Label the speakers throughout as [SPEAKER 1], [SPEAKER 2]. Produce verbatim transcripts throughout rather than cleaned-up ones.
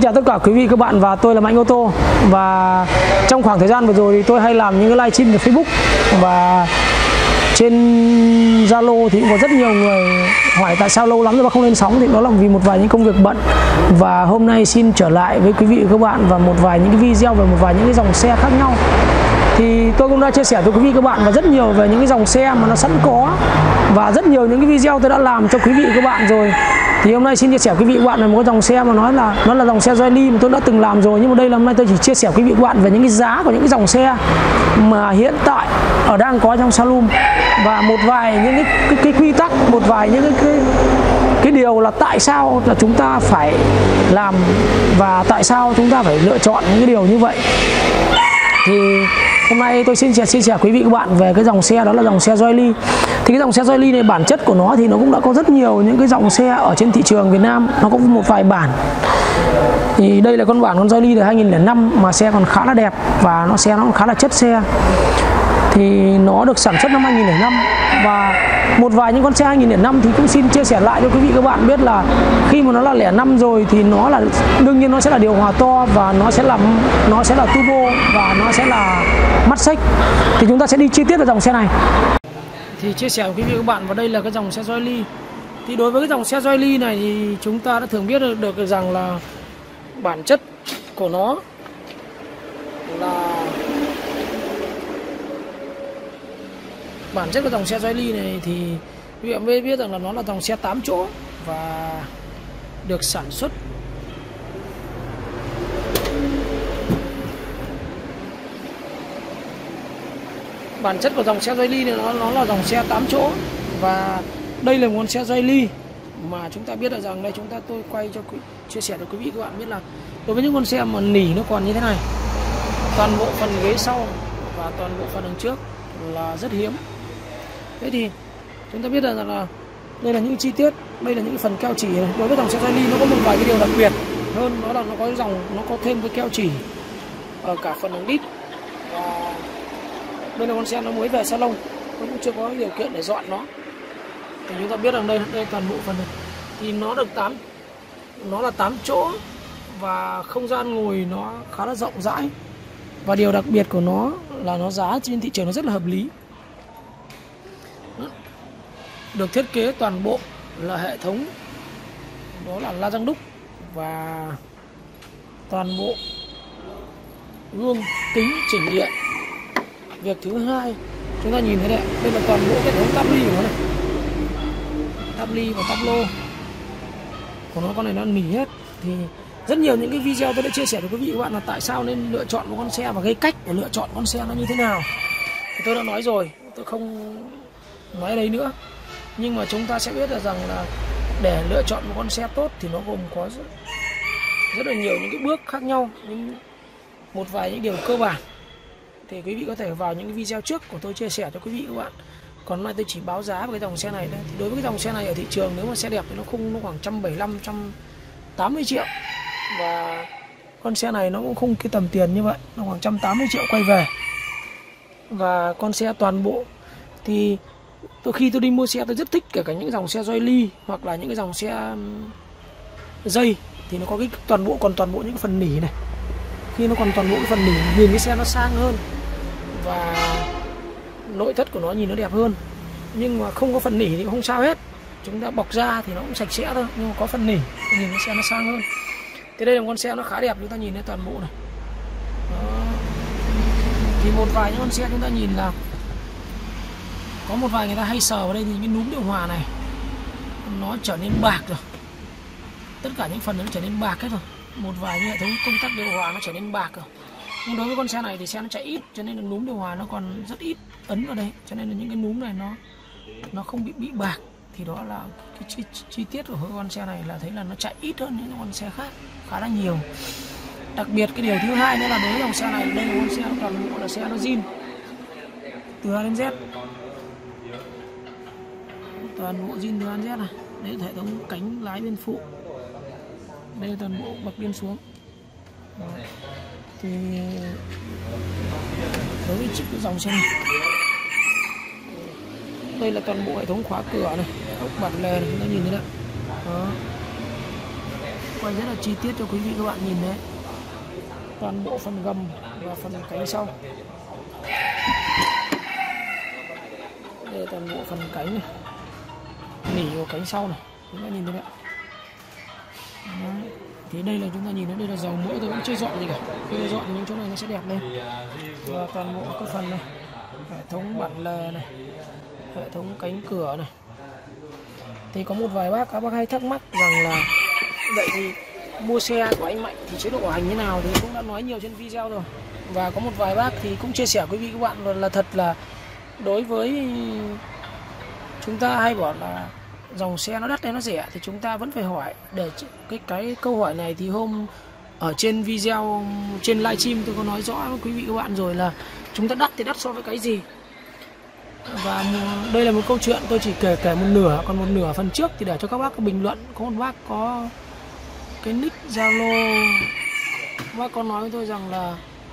[SPEAKER 1] chào tất cả quý vị các bạn và tôi là Mạnh Ô Tô. Và trong khoảng thời gian vừa rồi thì tôi hay làm những cái live stream trên Facebook và trên Zalo thì cũng có rất nhiều người hỏi tại sao lâu lắm rồi mà không lên sóng, thì đó là vì một vài những công việc bận. Và hôm nay xin trở lại với quý vị các bạn và một vài những cái video về một vài những cái dòng xe khác nhau. Thì tôi cũng đã chia sẻ với quý vị các bạn và rất nhiều về những cái dòng xe mà nó sẵn có, và rất nhiều những cái video tôi đã làm cho quý vị các bạn rồi. Thì hôm nay xin chia sẻ quý vị các bạn là một cái dòng xe mà nói là nó là dòng xe Joyly mà tôi đã từng làm rồi, nhưng mà đây là hôm nay tôi chỉ chia sẻ quý vị các bạn về những cái giá của những cái dòng xe mà hiện tại ở đang có trong showroom, và một vài những cái, cái, cái quy tắc, một vài những cái, cái cái điều là tại sao là chúng ta phải làm và tại sao chúng ta phải lựa chọn những cái điều như vậy. Thì hôm nay tôi xin chia, chia sẻ quý vị các bạn về cái dòng xe đó là dòng xe Joyly. Thì cái dòng xe Joyly này bản chất của nó thì nó cũng đã có rất nhiều những cái dòng xe ở trên thị trường Việt Nam, nó có một vài bản. Thì đây là con bản con Joyly từ hai nghìn lẻ năm mà xe còn khá là đẹp và nó xe nó cũng khá là chất xe. Thì nó được sản xuất năm hai nghìn lẻ năm, và một vài những con xe hai nghìn lẻ năm thì cũng xin chia sẻ lại cho quý vị các bạn biết là khi mà nó là lẻ năm rồi thì nó là đương nhiên nó sẽ là điều hòa to và nó sẽ là nó sẽ là turbo và nó sẽ là mắt xích. Thì chúng ta sẽ đi chi tiết vào dòng xe này. Thì chia sẻ với quý vị các bạn, và đây là cái dòng xe Joyly. Thì đối với cái dòng xe Joyly này thì chúng ta đã thường biết được, được rằng là bản chất của nó là bản chất của dòng xe Joyly này thì quý vị mới biết rằng là nó là dòng xe tám chỗ và được sản xuất bản chất của dòng xe Joyly này nó, nó là dòng xe tám chỗ, và đây là một con xe Joyly mà chúng ta biết được rằng đây chúng ta tôi quay cho chia sẻ cho quý vị các bạn biết là đối với những con xe mà nỉ nó còn như thế này, toàn bộ phần ghế sau và toàn bộ phần đằng trước là rất hiếm. Thế thì chúng ta biết rằng là đây là những chi tiết, đây là những phần keo chỉ này. Đối với dòng xe Joyly nó có một vài cái điều đặc biệt hơn, đó là nó có dòng nó có thêm cái keo chỉ ở cả phần đằng đít. Và đây là con xe nó mới về salon, nó cũng chưa có điều kiện để dọn nó. Thì chúng ta biết rằng đây đây toàn bộ phần này thì nó được tám nó là tám chỗ và không gian ngồi nó khá là rộng rãi, và điều đặc biệt của nó là nó giá trên thị trường nó rất là hợp lý. Được thiết kế toàn bộ là hệ thống đó là la răng đúc, và toàn bộ gương kính chỉnh điện. Việc thứ hai chúng ta nhìn thấy đấy, đây là toàn bộ hệ thống táp ly của nó này, táp ly và táp lô của nó, con này nó nỉ hết. Thì rất nhiều những cái video tôi đã chia sẻ với quý vị các bạn là tại sao nên lựa chọn một con xe và cái cách để lựa chọn con xe nó như thế nào thì tôi đã nói rồi, tôi không nói ở đây nữa. Nhưng mà chúng ta sẽ biết được rằng là để lựa chọn một con xe tốt thì nó gồm có rất, rất là nhiều những cái bước khác nhau, nhưng một vài những điều cơ bản thì quý vị có thể vào những cái video trước của tôi chia sẻ cho quý vị các bạn. Còn hôm nay tôi chỉ báo giá về cái dòng xe này đấy. Thì đối với cái dòng xe này ở thị trường nếu mà xe đẹp thì nó không nó khoảng một trăm bảy mươi lăm, một trăm tám mươi triệu, và con xe này nó cũng không cái tầm tiền như vậy, nó khoảng một trăm tám mươi triệu quay về. Và con xe toàn bộ thì tôi khi tôi đi mua xe tôi rất thích kể cả những dòng xe Joyly hoặc là những cái dòng xe dây thì nó có cái toàn bộ còn toàn bộ những cái phần nỉ này. Khi nó còn toàn bộ cái phần nỉ nhìn cái xe nó sang hơn và nội thất của nó nhìn nó đẹp hơn. Nhưng mà không có phần nỉ thì cũng không sao hết, chúng ta bọc ra thì nó cũng sạch sẽ thôi, nhưng mà có phần nỉ thì nhìn cái xe nó sang hơn. Thế đây là một con xe nó khá đẹp, chúng ta nhìn thấy toàn bộ này. Đó. Thì một vài những con xe chúng ta nhìn là có một vài người ta hay sờ vào đây thì cái núm điều hòa này nó trở nên bạc rồi, tất cả những phần nó trở nên bạc hết rồi. Một vài hệ thống công tắc điều hòa nó trở nên bạc rồi. Nhưng đối với con xe này thì xe nó chạy ít, cho nên là núm điều hòa nó còn rất ít ấn vào đây, cho nên là những cái núm này nó nó không bị bị bạc. Thì đó là cái chi, chi tiết của con xe này là thấy là nó chạy ít hơn những con xe khác khá là nhiều. Đặc biệt cái điều thứ hai nữa là đối với dòng xe này, đây là con xe toàn bộ là xe nó zin từ A đến Z, toàn bộ zin từ A đến Z này. Đấy là hệ thống cánh lái bên phụ, đây là toàn bộ bậc lên xuống. Đó. Thì đối với cái dòng xe này, đây là toàn bộ hệ thống khóa cửa này, ốc bản lề này, chúng ta nhìn thấy đấy. Đó. quay rất là chi tiết cho quý vị các bạn nhìn đấy, toàn bộ phần gầm và phần cánh sau. Đây là toàn bộ phần cánh này, nỉ của cánh sau này, chúng ta nhìn thấy đấy. Đấy. Thì đây là chúng ta nhìn thấy đây là dầu mỡ, tôi vẫn chưa dọn gì cả. Khi tôi dọn thì những chỗ này nó sẽ đẹp lên. Và toàn bộ các phần này, hệ thống bản lề này, hệ thống cánh cửa này. Thì có một vài bác các bác hay thắc mắc rằng là vậy thì mua xe của anh Mạnh thì chế độ bảo hành như nào thì cũng đã nói nhiều trên video rồi. Và có một vài bác thì cũng chia sẻ quý vị các bạn là, là thật là đối với chúng ta hay bảo là dòng xe nó đắt hay nó rẻ thì chúng ta vẫn phải hỏi. Để cái cái câu hỏi này thì hôm ở trên video trên livestream tôi có nói rõ với quý vị các bạn rồi là chúng ta đắt thì đắt so với cái gì. Và đây là một câu chuyện tôi chỉ kể kể một nửa, còn một nửa phần trước thì để cho các bác bình luận. Có một bác có cái nick Zalo, bác có nói với tôi rằng là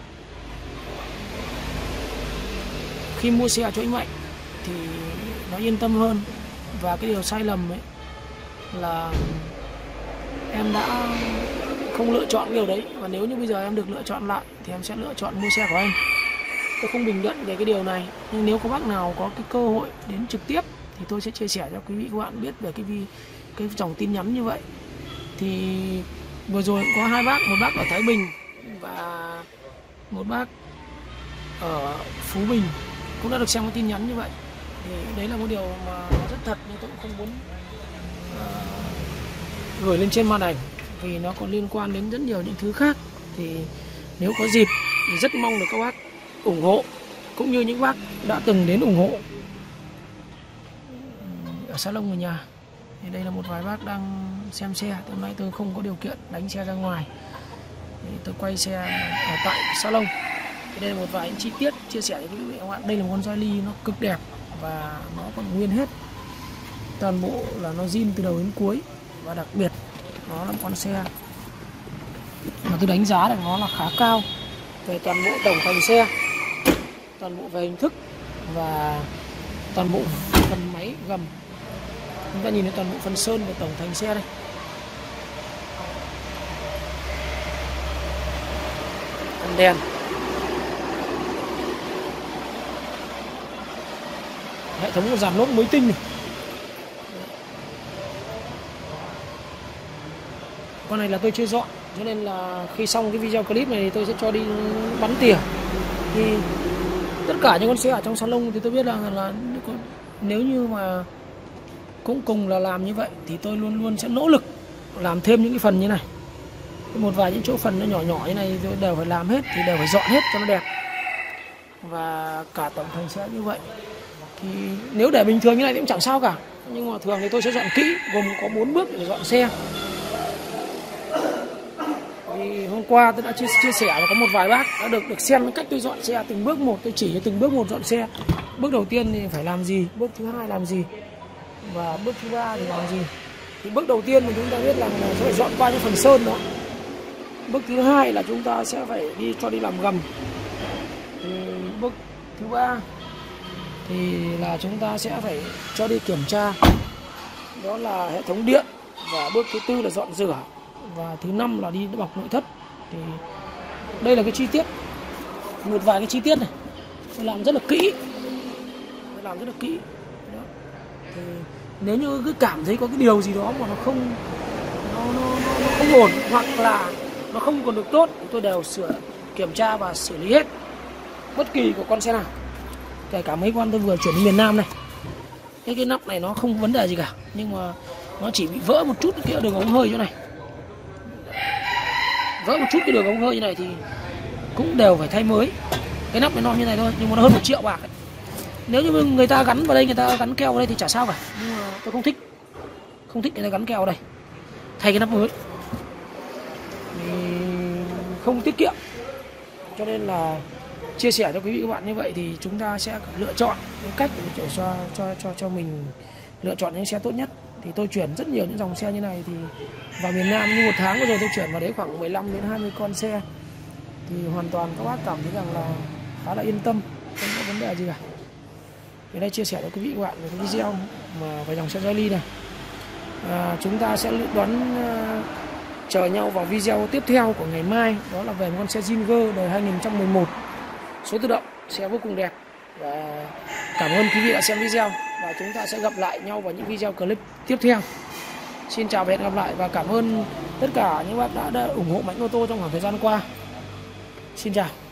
[SPEAKER 1] khi mua xe cho anh Mạnh thì nó yên tâm hơn, và cái điều sai lầm ấy là em đã không lựa chọn điều đấy, và nếu như bây giờ em được lựa chọn lại thì em sẽ lựa chọn mua xe của anh. Tôi không bình luận về cái điều này, nhưng nếu có bác nào có cái cơ hội đến trực tiếp thì tôi sẽ chia sẻ cho quý vị các bạn biết về cái vi cái dòng tin nhắn như vậy. Thì vừa rồi cũng có hai bác, một bác ở Thái Bình và một bác ở Phú Bình cũng đã được xem cái tin nhắn như vậy. Thì đấy là một điều mà rất thật, nhưng tôi cũng không muốn uh, gửi lên trên màn ảnh vì nó còn liên quan đến rất nhiều những thứ khác. Thì nếu có dịp thì rất mong được các bác ủng hộ, cũng như những bác đã từng đến ủng hộ ở salon người nhà. Thì đây là một vài bác đang xem xe. Hôm nay tôi không có điều kiện đánh xe ra ngoài thì tôi quay xe ở tại salon. Thì đây là một vài những chi tiết chia sẻ với quý vị các bạn. Đây là một con Joyly nó cực đẹp và nó còn nguyên hết, toàn bộ là nó zin từ đầu đến cuối, và đặc biệt nó là một con xe mà tôi đánh giá là nó là khá cao về toàn bộ tổng thành xe, toàn bộ về hình thức và toàn bộ phần máy gầm. Chúng ta nhìn thấy toàn bộ phần sơn và tổng thành xe đây. Phần đèn, hệ thống dàn lốp mới tinh này. Con này là tôi chưa dọn, cho nên là khi xong cái video clip này thì tôi sẽ cho đi bắn tỉa. Thì tất cả những con xe ở trong salon thì tôi biết là, là nếu như mà cũng cùng là làm như vậy thì tôi luôn luôn sẽ nỗ lực làm thêm những cái phần như này. Một vài những chỗ phần nó nhỏ nhỏ như này tôi đều phải làm hết, thì đều phải dọn hết cho nó đẹp. Và cả tổng thành xe như vậy. Thì nếu để bình thường như này thì cũng chẳng sao cả, nhưng mà thường thì tôi sẽ dọn kỹ, gồm có bốn bước để dọn xe. Thì hôm qua tôi đã chia, chia sẻ và có một vài bác đã được được xem cách tôi dọn xe từng bước một. Tôi chỉ cho từng bước một dọn xe. Bước đầu tiên thì phải làm gì, bước thứ hai làm gì, và bước thứ ba thì làm gì. Thì bước đầu tiên mà chúng ta biết là, là sẽ phải dọn qua những phần sơn đó. Bước thứ hai là chúng ta sẽ phải đi cho đi làm gầm. Thì bước thứ ba thì là chúng ta sẽ phải cho đi kiểm tra, đó là hệ thống điện. Và bước thứ tư là dọn rửa, và thứ năm là đi bọc nội thất. Thì đây là cái chi tiết, một vài cái chi tiết này tôi làm rất là kỹ, tôi làm rất là kỹ đó. Thì nếu như cứ cảm thấy có cái điều gì đó mà nó không nó, nó, nó, nó không ổn, hoặc là nó không còn được tốt, thì tôi đều sửa, kiểm tra và xử lý hết bất kỳ của con xe nào. Kể cả mấy con tôi vừa chuyển đi miền Nam này, cái cái nắp này nó không vấn đề gì cả, nhưng mà nó chỉ bị vỡ một chút cái đường ống hơi chỗ này, vỡ một chút cái đường ống hơi như này thì cũng đều phải thay mới. Cái nắp này nó như này thôi, nhưng mà nó hơn một triệu bạc ấy. Nếu như người ta gắn vào đây, người ta gắn keo vào đây thì chả sao cả, nhưng mà tôi không thích, không thích người ta gắn keo vào đây, thay cái nắp mới thì không tiết kiệm. Cho nên là chia sẻ cho quý vị các bạn như vậy thì chúng ta sẽ lựa chọn cái cách để cho cho cho cho mình lựa chọn những xe tốt nhất. Thì tôi chuyển rất nhiều những dòng xe như này, thì vào miền Nam như một tháng vừa rồi tôi chuyển vào đấy khoảng mười lăm đến hai mươi con xe, thì hoàn toàn các bác cảm thấy rằng là khá là yên tâm, không có vấn đề gì cả. Thì đây chia sẻ với quý vị các bạn về cái video mà về dòng xe Joyly này. À, chúng ta sẽ đoán uh, chờ nhau vào video tiếp theo của ngày mai, đó là về một con xe Zinger đời hai nghìn không trăm mười một, số tự động, xe vô cùng đẹp. Và cảm ơn quý vị đã xem video, và chúng ta sẽ gặp lại nhau vào những video clip tiếp theo. Xin chào và hẹn gặp lại, và cảm ơn tất cả những bác đã, đã ủng hộ Mạnh Ô Tô trong khoảng thời gian qua. Xin chào.